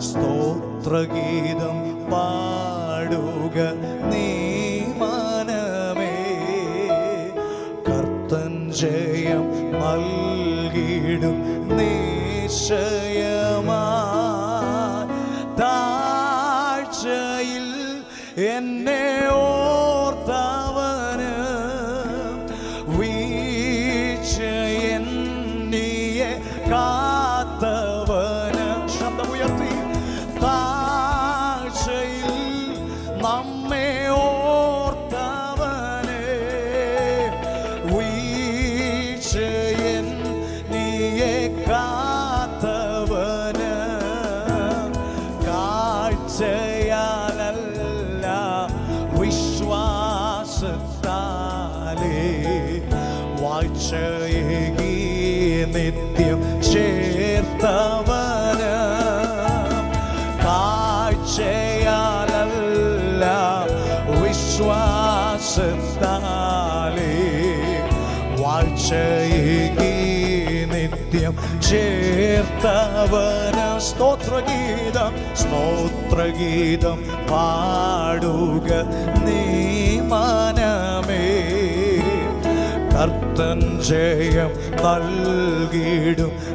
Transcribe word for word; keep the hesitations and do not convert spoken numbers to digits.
സ്തോത്രഗീതം പാടുക നീ മനമേ. കർത്തൻ ജയം നൽകിടും നിശ്ചയമായി. താഴ്ചയിൽ എന്നെ ഓർത്തവന് വീഴ്ചയെന്നിയെ കാത്തവന്. ശബ്ദമുയർത്തി. താഴ്ചയിൽ നമ്മെ ഓർത്തവന് വീഴ്ചയെന്നിയെ കാത്തവന്. കാഴ്ചയാലല്ല വിശ്വാസത്താലേ വാഴ്ചയേകി നിത്യം ചേർത്തവന്. കാഴ്ചയാലല്ല വിശ്വാസത്താലേ വാഴ്ചയേകി നിത്യം ചേർത്തവന്. സ്തോത്രഗീതം സ്തോത്രഗീതം പാടുക നീ മനമേ. കർത്തൻ ജയം നൽകിടും